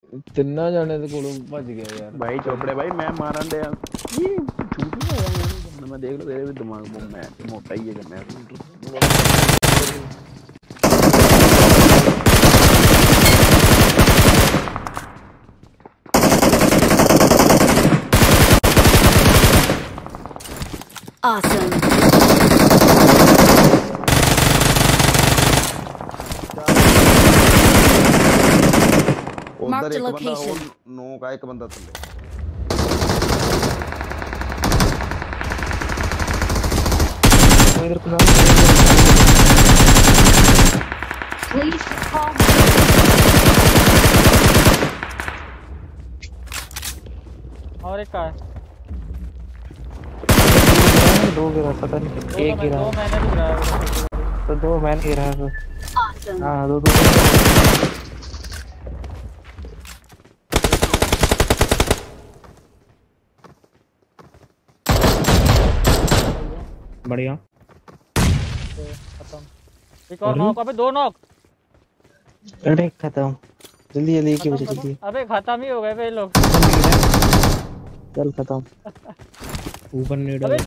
तिन्ना जाने दे कोलों भज गया यार भाई चोपड़े भाई मैं मारन दे ये झूठ नहीं है यार मैं देख लो तेरे भी दिमाग में मैं मोटा ही है कि मैं Awesome. उधर एक बंदा हो नो का एक बंदा थल्ले इधर को Please call और एक का है दो गिरा पता नहीं एक गिरा दो मैंने भी गिराया तो दो मैंने गिरा तो awesome. हां दो बढ़िया खत्म एक और नॉक अबे दो नॉक अरे खत्म जल्दी जल्दी की बचे जल्दी अबे खत्म ही हो गए वे लोग चल खत्म ऊपर नहीं